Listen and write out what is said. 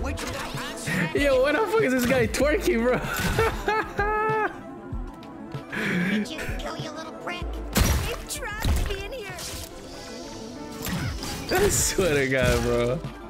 Yo, what the fuck is this guy twerking, bro? Did you kill your little prick? They've trapped me in here. I swear to God, bro.